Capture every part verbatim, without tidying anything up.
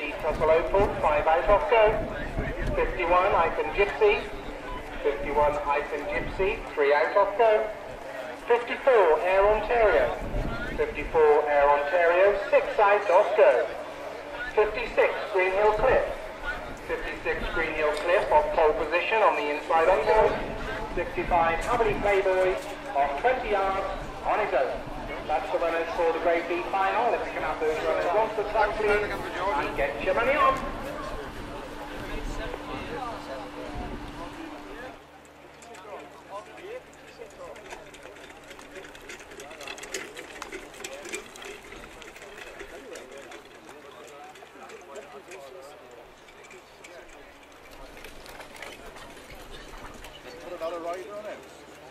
Beat Tussle Opal, five out off go. fifty-one, Icon Gypsy. fifty-one, Icon Gypsy, three out off go. fifty-four, Air Ontario. fifty-four, Air Ontario, six out off go. fifty-six, Green Hill Cliff. fifty-six, Green Hill Cliff off pole position on the inside on go. sixty-five, Haverty Playboy off twenty yards on his own. That's the runners for the Grade B final. If you can have those runners off the track, please, and get your money on. Put another rider on it.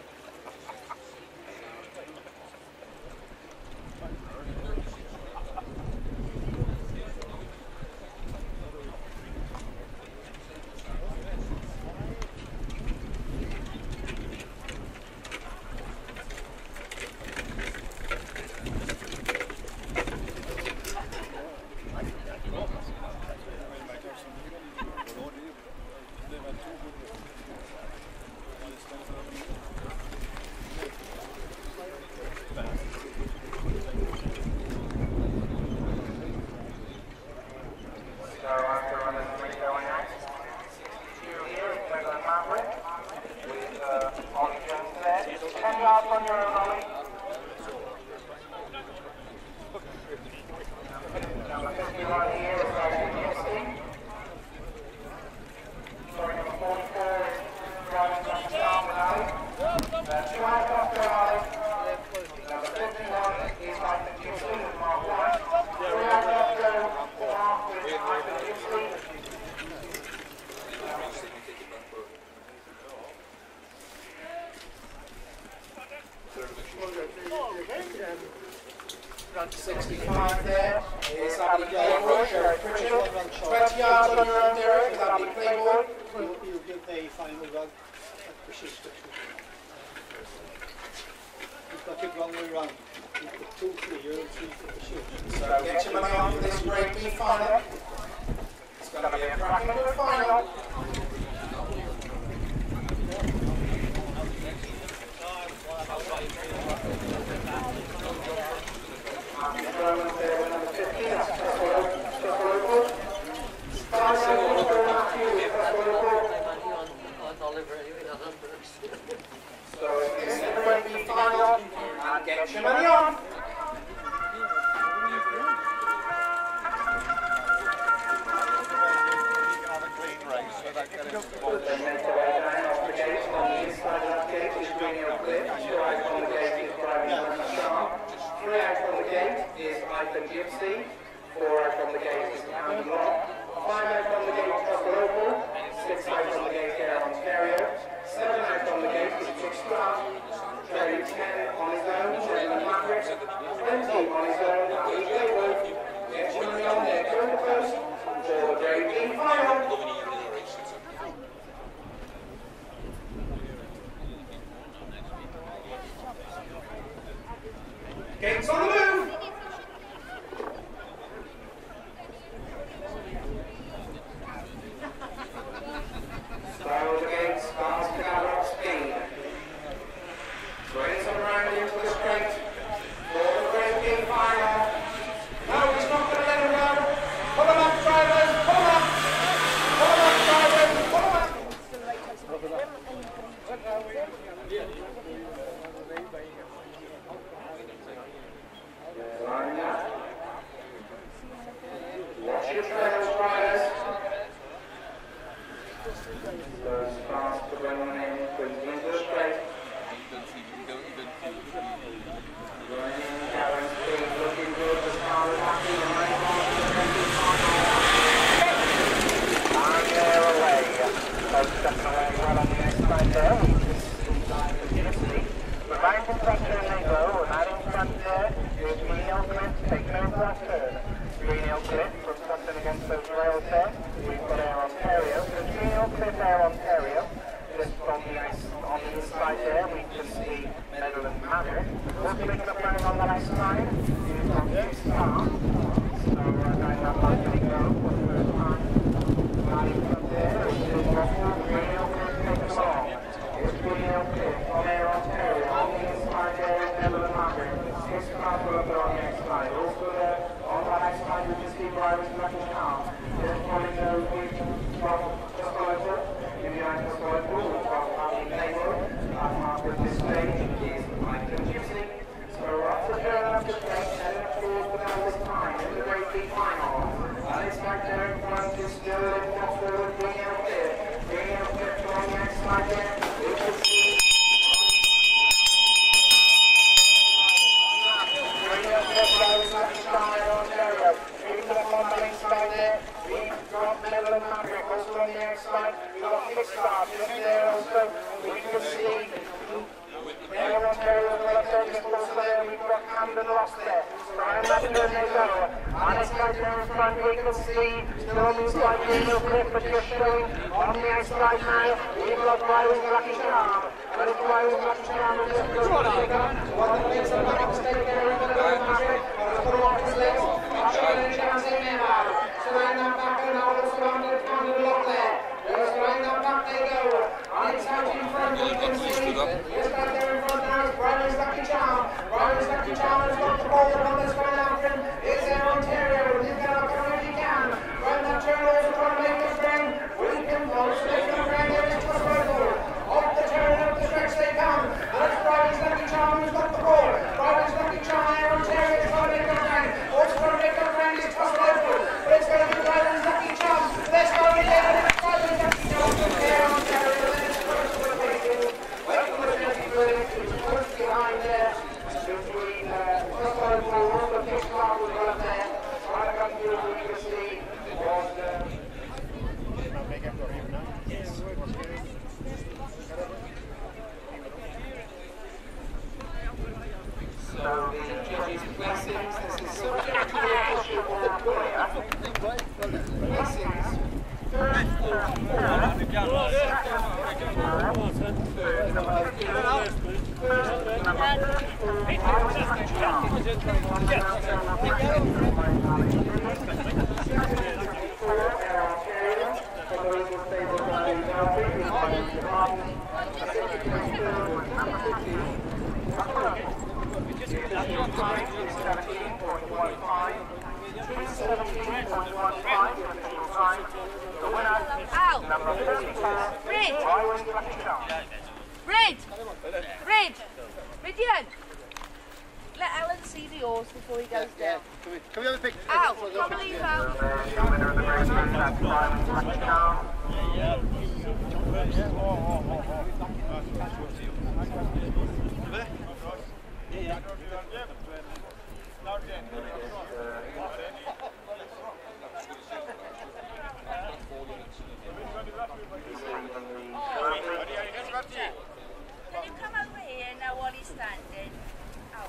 sixty-five there is Happy Playboy, Sheriff Pritchard. twenty yards on your own, Derek, with Happy Playboy. You give the final run at persistence. You've got it wrong way round. You've got two for you and three for persistence. So get your money on for this Grade B final. It's going to be a cracking good final. So it's the Grade B final, and get your money on. Then make the way down off the gate. On the inside of that gate is Green Hill Cliff. Two out on the gate is Driving Runner Sharp. Three out on the gate is Icon Gypsy. Four out on the gate is County Lock. Five out on the gate is Tussle Opal. Six out on the gate Air Ontario. Seven out on the gate is Chickstraw. Jerry ten on his own, Sherman Maverick. Twenty on his own, Happy Playboy. Get your money on there, go to the post for the Grade B final. Gates on the move! Slow the gates, fast cannot speed. Swings around into the straight for the Grade B final. No, he's not going to let him go. Pull him up, drivers, pull him up! Pull him up, drivers, pull him up! Line up. Watch your trails, riders. Goes fast to going in, brings him into the straight. Going in, Darren Speed, looking good, the car is happy, the main one to the Grade B final. And they're away. Both stepping away well on the inside there. Inside the Gypsy. The round and pressure and they go, and out in front there is Green Hill Cliff taking over that turn. Green Hill Cliff from something against those rails there. We've got Air Ontario. So Green Hill Cliff, Air Ontario. Just on the ice, on the inside there, we can see Medal and Maverick. Also picking up running on the last side is on Star. So uh, going that likely go. to take seven towards the bell this time in the Grade B final. Alex Magner in front is still left off forward, being out there. Being out there from the outside there. We can see. Bring up the flowers like a child Ontario. Keep them on the inside there. We've got Medal and Maverick also on the outside. We've got Kickstart just there also. We can see. Air Ontario on the left end is also there. We've got Camden Lost there. Brian Magner they go. Alex Magner in front, we can see. Still moves like Neil Cliff, but just showing on the outside now. We've got Byron's Lucky Charm. But it's Byron's Lucky Charm and just goes to pick up. One of the legs of the box take there into the Medal and Maverick. Put off his legs. Not going to chance in there now. So line that back and now also on the Camden Lock there. There's line that back they go. Alex out in front, we can see. Here's back there in front now. Brian's Lucky Charm. Brian's Lucky Charm has got the ball on this one after him. Is Air Ontario. He's got up as he can. When that turn over trying to make this bring. We can close. They're going to bring it into the circle. Up the turn, up the stretch they come. And it's Brian's Lucky Charm who's got the ball. Brian's Lucky Charm. Air Ontario is going to make their friend. What's going to make their friend is cross local. It's going to be Brian's Lucky Charm. Let's go again. It's Brian's Lucky Charm. Air Ontario. Let's first for the bacon. Well, for the Lucky Bird. It's close behind there. Between cross local. Also Kickstart was right there. Right up here we can see was so the judges' blessings. This is subject to the issue of the player. Blessings. First four, second four, third number fifty-four, first number thirty-four, Irish Lucky Charm. fifty-four, Air Ontario, for those who stay with Rally Delphi, is by the department. Number fifteen, seventeen point one five, seventeen point one five, time. The winner is number thirty-four, Irish Lucky Charm. Red! Red! Ridian! Let Alan see the horse before he goes down. Can we have a picture? Out! Probably you out. The winner of the race, that's Irish Lucky Charm. Can you come over here now while he's standing? Out.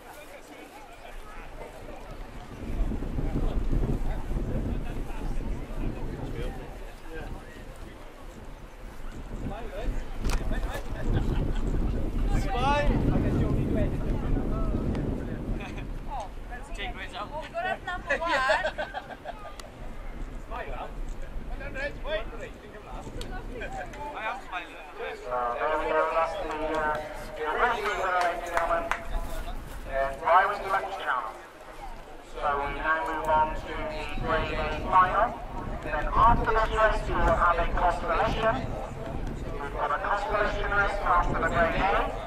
We've got to have number one. So there we go, that's the uh, racing winner, ladies and gentlemen. Uh, Irish Lucky Charm. So we now move on to the Grade A final. Then after this race we will have a constellation. We've got a constellation race after the Grade A.